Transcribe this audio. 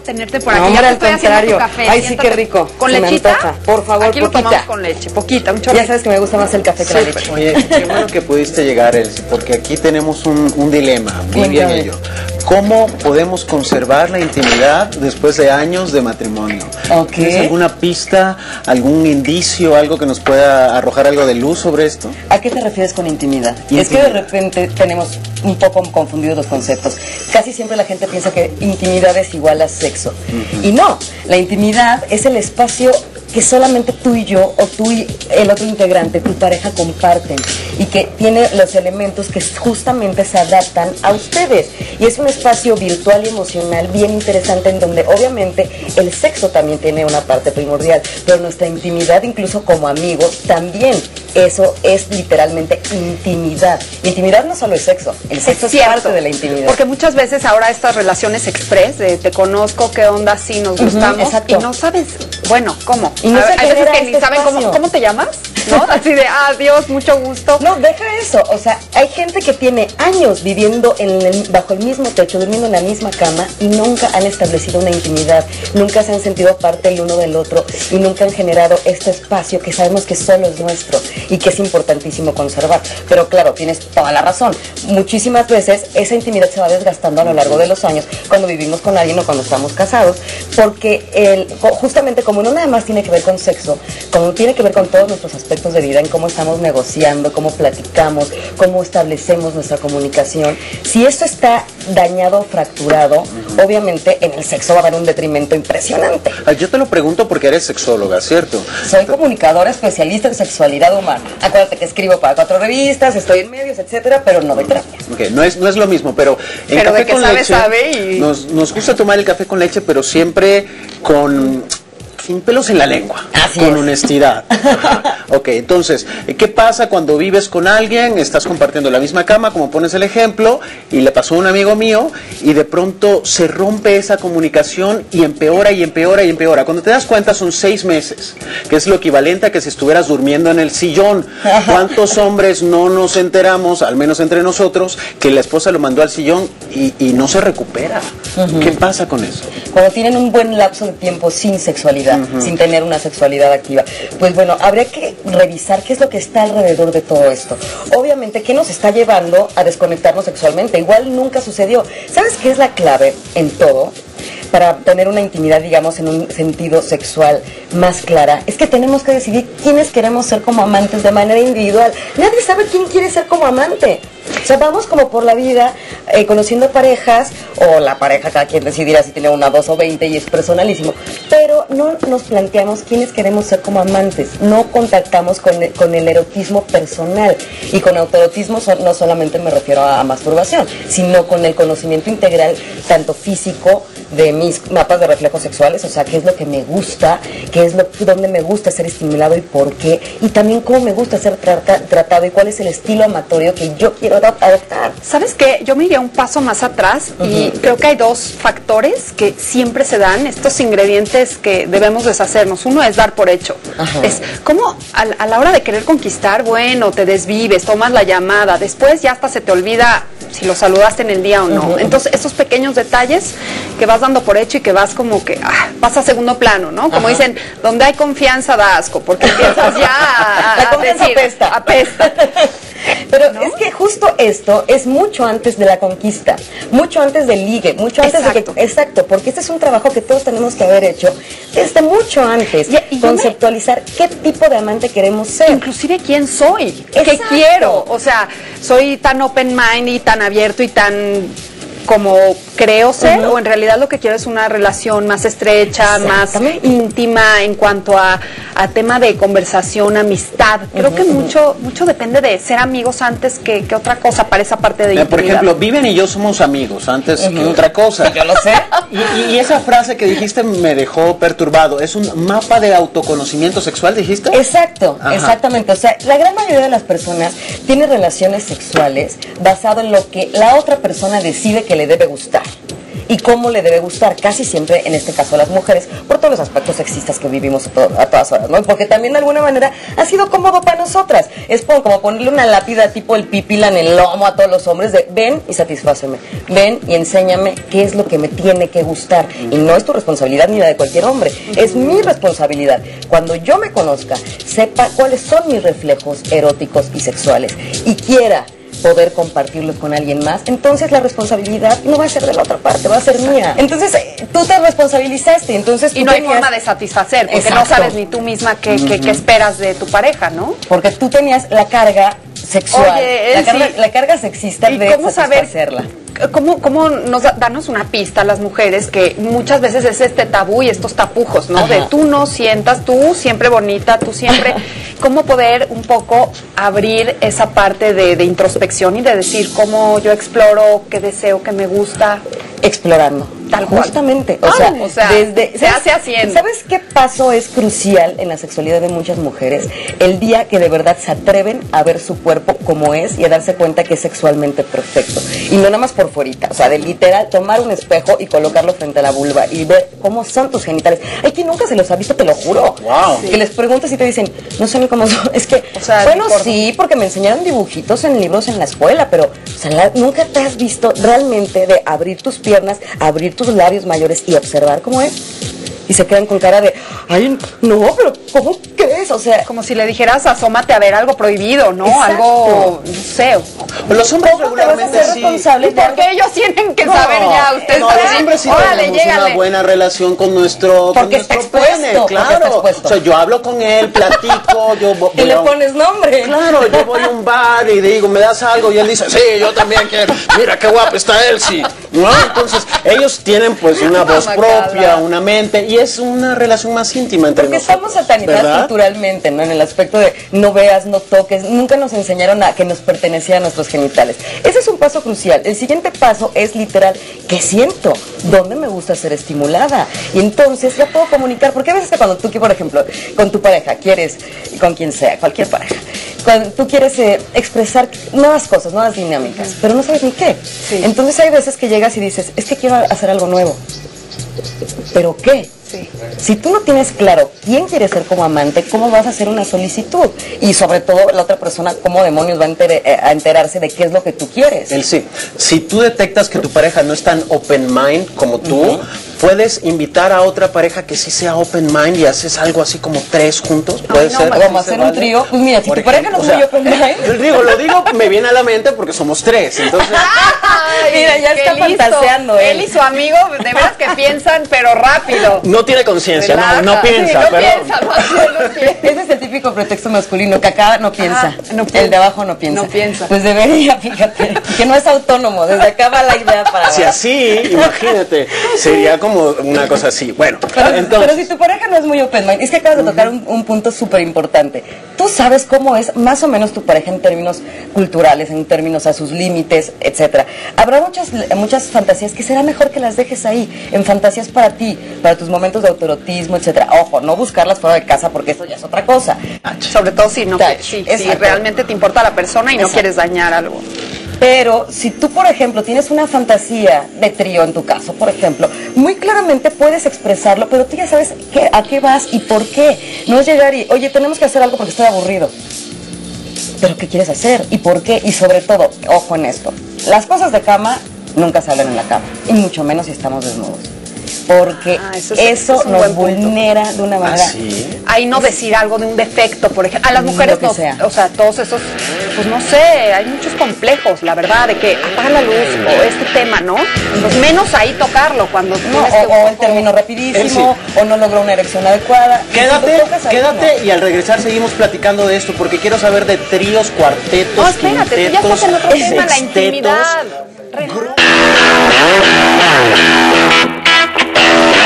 tenerte por aquí. No, Ya te al estoy haciendo tu contrario. café. Ay, sí, qué rico. ¿Con Se me lechita? antoja. Por favor, aquí lo poquita. tomamos con leche, poquita, un Ya chorrito. sabes que me gusta más el café que la leche. Oye, qué bueno que pudiste llegar, Elsie, porque aquí tenemos un dilema, Vivian y Cuéntame. yo. ¿Cómo podemos conservar la intimidad después de años de matrimonio? Ok. ¿Tienes alguna pista, algún indicio, algo que nos pueda arrojar algo de luz sobre esto? ¿A qué te refieres con intimidad? Intimidad. Es que de repente tenemos un poco confundidos los conceptos. Casi siempre la gente piensa que intimidad es igual a sexo. Y no, la intimidad es el espacio que solamente tú y yo, o tú y el otro integrante, tu pareja, comparten, y que tiene los elementos que justamente se adaptan a ustedes. Y es un espacio virtual y emocional bien interesante, en donde obviamente el sexo también tiene una parte primordial, pero nuestra intimidad, incluso como amigos, también. Eso es literalmente intimidad. Intimidad no solo es sexo, el sexo es parte de la intimidad. Porque muchas veces ahora estas relaciones express, de te conozco, qué onda, sí nos gustamos, exacto. y no sabes, bueno, ¿cómo? Y no se hay veces genera que ni este saben espacio. cómo te llamas, ¿no? Así de, adiós, mucho gusto. No, deja eso. O sea, hay gente que tiene años viviendo bajo el mismo techo, durmiendo en la misma cama, y nunca han establecido una intimidad, nunca se han sentido parte el uno del otro, y nunca han generado este espacio que sabemos que solo es nuestro y que es importantísimo conservar. Pero claro, tienes toda la razón. Muchísimas veces esa intimidad se va desgastando a lo largo de los años cuando vivimos con alguien o cuando estamos casados, porque justamente como no nada más tiene que ver con sexo, como tiene que ver con todos nuestros aspectos de vida, en cómo estamos negociando, cómo platicamos, cómo establecemos nuestra comunicación. Si esto está dañado o fracturado, obviamente en el sexo va a haber un detrimento impresionante. Yo te lo pregunto porque eres sexóloga, ¿cierto? Soy comunicadora especialista en sexualidad humana. Acuérdate que escribo para 4 revistas, estoy en medios, etcétera, pero no doy terapia. Okay, no es lo mismo, pero en Pero café de que con sabe, leche sabe y- nos gusta tomar el café con leche, pero siempre sin pelos en la lengua, Así con es. honestidad. Ajá. Ok, entonces, ¿qué pasa cuando vives con alguien, estás compartiendo la misma cama, como pones el ejemplo, y le pasó a un amigo mío, y de pronto se rompe esa comunicación y empeora y empeora y empeora? Cuando te das cuenta son 6 meses, que es lo equivalente a que si estuvieras durmiendo en el sillón. ¿Cuántos hombres no nos enteramos, al menos entre nosotros, que la esposa lo mandó al sillón y no se recupera? ¿Qué pasa con eso? Cuando tienen un buen lapso de tiempo sin sexualidad, sin tener una sexualidad activa, pues bueno, habría que revisar qué es lo que está alrededor de todo esto. Obviamente, ¿qué nos está llevando a desconectarnos sexualmente? Igual nunca sucedió. ¿Sabes qué es la clave en todo? Para tener una intimidad, digamos, en un sentido sexual más clara, es que tenemos que decidir quiénes queremos ser como amantes de manera individual. Nadie sabe quién quiere ser como amante. O sea, vamos como por la vida conociendo parejas, o la pareja, cada quien decidirá si tiene una, 2 o 20, y es personalísimo, pero no nos planteamos quiénes queremos ser como amantes, no contactamos con el erotismo personal, y con autoerotismo no solamente me refiero a masturbación, sino con el conocimiento integral, tanto físico, de mis mapas de reflejos sexuales, o sea, qué es lo que me gusta, dónde me gusta ser estimulado y por qué, y también cómo me gusta ser tratado y cuál es el estilo amatorio que yo quiero adoptar. ¿Sabes qué? Yo me iría un paso más atrás y creo que hay 2 factores que siempre se dan, estos ingredientes que debemos deshacernos. Uno es dar por hecho. Ajá. Es como a la hora de querer conquistar, bueno, te desvives, tomas la llamada, después ya hasta se te olvida si lo saludaste en el día o no. Entonces, esos pequeños detalles que vas dando por hecho y que vas como que vas a segundo plano, ¿no? Como dicen, donde hay confianza da asco, porque empiezas ya La confianza decir, apesta. Pero es que justo esto es mucho antes de la conquista, mucho antes del ligue, mucho antes de que... Exacto, porque este es un trabajo que todos tenemos que haber hecho desde mucho antes. Y conceptualizar qué tipo de amante queremos ser. Inclusive quién soy, qué Exacto. quiero. O sea, soy tan open mind y tan abierto y tan como creo ser, o en realidad lo que quiero es una relación más estrecha, más íntima en cuanto a tema de conversación, amistad. Creo que mucho depende de ser amigos antes que otra cosa para esa parte de intimidad. Por ejemplo, Vivian y yo somos amigos antes que otra cosa. Yo lo sé. Y esa frase que dijiste me dejó perturbado. ¿Es un mapa de autoconocimiento sexual, dijiste? Exacto, Ajá. exactamente. O sea, la gran mayoría de las personas tiene relaciones sexuales basado en lo que la otra persona decide que le debe gustar. y cómo le debe gustar, casi siempre en este caso a las mujeres, por todos los aspectos sexistas que vivimos a todas horas, ¿no? Porque también de alguna manera ha sido cómodo para nosotras. Es como ponerle una lápida tipo el pipila en el lomo a todos los hombres de ven y satisfáceme, ven y enséñame qué es lo que me tiene que gustar. Y no es tu responsabilidad ni la de cualquier hombre, es mi responsabilidad. Cuando yo me conozca, sepa cuáles son mis reflejos eróticos y sexuales y quiera poder compartirlos con alguien más, entonces la responsabilidad no va a ser de la otra parte, va a ser mía. Entonces tú te responsabilizaste, entonces tú y no hay forma de satisfacer, porque Exacto. no sabes ni tú misma qué esperas de tu pareja, ¿no? Porque tú tenías la carga sexual, Oye, la carga sexista ¿y de cómo satisfacerla. ¿Cómo danos una pista a las mujeres que muchas veces es este tabú y estos tapujos, ¿no? Ajá. De tú no sientas, tú siempre bonita, tú siempre... ¿Cómo poder un poco abrir esa parte de introspección y de decir cómo yo exploro, qué deseo, qué me gusta? Explorando. Tal cual. Justamente. O sea, desde, se hace haciendo. ¿Sabes qué paso es crucial en la sexualidad de muchas mujeres? El día que de verdad se atreven a ver su cuerpo como es y a darse cuenta que es sexualmente perfecto. Y no nada más por fuerita. O sea, de literal tomar un espejo y colocarlo frente a la vulva y ver cómo son tus genitales. Hay quien nunca se los ha visto, te lo juro. Wow. Que les preguntas y te dicen, no saben cómo son. Es que, O sea, bueno, sí, porque me enseñaron dibujitos en libros en la escuela, pero, o sea, nunca te has visto realmente de abrir tus piernas, abrir tus labios mayores y observar cómo es. Y se quedan con cara de, ay, no, pero ¿cómo crees? O sea, Como si le dijeras, asómate a ver algo prohibido, ¿no? Exacto. Algo, no sé. Los hombres ¿cómo te vas a regularmente hacer sí. responsable? ¿Y por qué ellos tienen que saber ya? Ustedes No, saben. siempre sí Órale, tenemos llégale. una buena relación con nuestro Porque está nuestro expuesto, pene, porque está claro. expuesto. O sea, yo hablo con él, platico, yo voy y le a un- pones nombre. Claro, yo voy a un bar y digo, ¿me das algo? Y él dice, sí, yo también quiero. Mira qué guapa está Elsie. ¿No? Entonces, ellos tienen pues una voz propia, una mente, y es una relación más íntima entre Porque nosotros. estamos satanizados ¿verdad? culturalmente, ¿no? En el aspecto de no veas, no toques. Nunca nos enseñaron a que nos pertenecían nuestros genitales. Ese es un paso crucial. El siguiente paso es literal, ¿qué siento? ¿Dónde me gusta ser estimulada? Y entonces ya puedo comunicar, porque a veces que cuando tú, por ejemplo, con tu pareja quieres, con quien sea, cualquier pareja, cuando tú quieres expresar nuevas cosas, nuevas dinámicas, pero no sabes ni qué. Sí. Entonces hay veces que llegas y dices, es que quiero hacer algo nuevo. ¿Pero qué? Sí. Si tú no tienes claro quién quieres ser como amante, ¿cómo vas a hacer una solicitud? Y sobre todo la otra persona, ¿cómo demonios va a enterarse de qué es lo que tú quieres? El sí. Si tú detectas que tu pareja no es tan open mind como tú, puedes invitar a otra pareja que sí sea open mind y haces algo así como 3 juntos. Puede no, ser. vamos a ¿Sí se hacer un vale? trío. Pues mira, si Por tu pareja no ejemplo, es muy open mind. Yo lo digo, me viene a la mente porque somos 3. Entonces, Ay, Mira, ya qué está fantaseando él y su amigo, de veras que piensan, pero rápido. no tiene conciencia, Relaja. no piensa, Sí, no perdón. piensa, más bien no piensa. Ese es el típico pretexto masculino, que acá no piensa. Ajá, no piensa. El de abajo no piensa. No piensa. Pues debería, fíjate, que no es autónomo. Desde acá va la idea para Si abajo. así, imagínate, sería como una cosa así. Bueno, Pero entonces, si tu pareja no es muy open mind, es que acabas de tocar un punto súper importante. Tú sabes cómo es más o menos tu pareja en términos culturales, en términos a sus límites, etcétera. Habrá muchas fantasías que será mejor que las dejes ahí, en fantasías para ti, para tus momentos de autoerotismo, etcétera. Ojo, no buscarlas fuera de casa porque eso ya es otra cosa. Sobre todo si no Touch, si exacto. realmente te importa la persona y no Exacto. quieres dañar algo. Pero si tú, por ejemplo, tienes una fantasía de trío en tu caso, por ejemplo, muy claramente puedes expresarlo, pero tú ya sabes a qué vas y por qué. No es llegar y, oye, tenemos que hacer algo porque estoy aburrido. Pero ¿qué quieres hacer? ¿Y por qué? Y sobre todo, ojo en esto, las cosas de cama nunca se hablan en la cama, y mucho menos si estamos desnudos. Porque eso eso es un nos buen punto. vulnera de una manera... sí. Ahí no decir algo de un defecto, por ejemplo. A las Lo mujeres que no, sea. o sea, todos esos, pues no sé, hay muchos complejos, la verdad, de que apaga la luz o este tema, ¿no? Pues menos ahí tocarlo cuando No, tienes que o el término rapidísimo, o no logró una erección adecuada. Quédate, Si lo tocas ahí, quédate no. y al regresar seguimos platicando de esto porque quiero saber de tríos, cuartetos, No, espérate, tú ya estás en otro quintetos, tema, la sextetos, intimidad. Relaja.